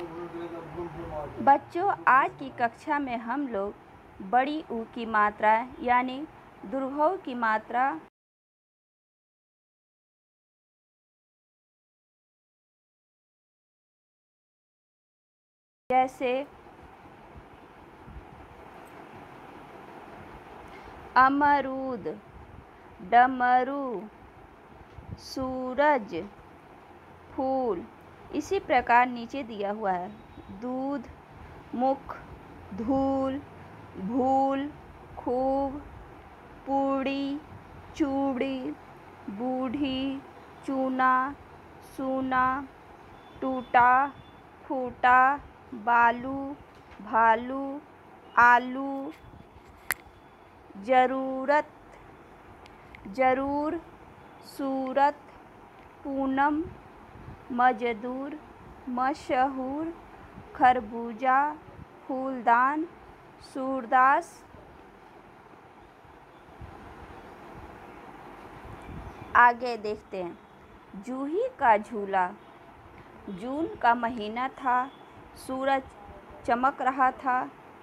बच्चों, आज की कक्षा में हम लोग बड़ी ऊ की मात्रा यानी दुर्घव की मात्रा जैसे अमरूद, डमरू, सूरज, फूल, इसी प्रकार नीचे दिया हुआ है। दूध, मुख, धूल, भूल, खूब, पूड़ी, चूड़ी, बूढ़ी, चूना, सूना, टूटा, फूटा, बालू, भालू, आलू, जरूरत, जरूर, सूरत, पूनम, मजदूर, मशहूर, खरबूजा, फूलदान, सूरदास। आगे देखते हैं। जूही का झूला। जून का महीना था, सूरज चमक रहा था।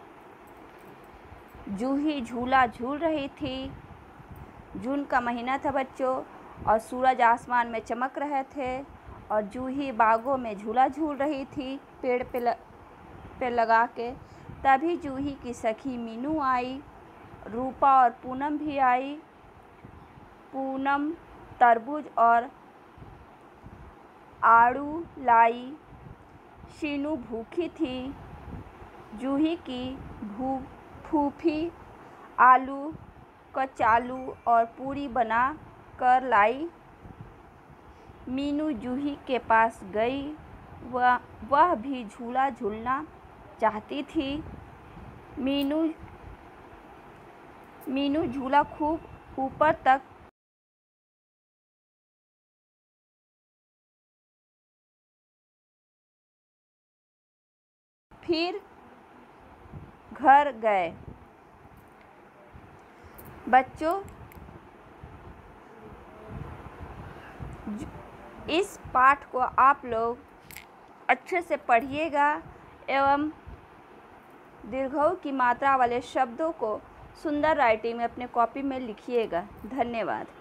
जूही झूला झूल रही थी। जून का महीना था बच्चों, और सूरज आसमान में चमक रहे थे, और जूही बागों में झूला झूल रही थी पेड़ पे लगा के। तभी जूही की सखी मीनू आई, रूपा और पूनम भी आई। पूनम तरबूज और आड़ू लाई। शीनू भूखी थी। जूही की फूफी आलू कचालू और पूरी बना कर लाई। मीनू जूही के पास गई। वह भी झूला झूलना चाहती थी। मीनू झूला खूब ऊपर तक फिर घर गए। बच्चों, इस पाठ को आप लोग अच्छे से पढ़िएगा एवं दीर्घऊ की मात्रा वाले शब्दों को सुंदर राइटिंग में अपने कॉपी में लिखिएगा। धन्यवाद।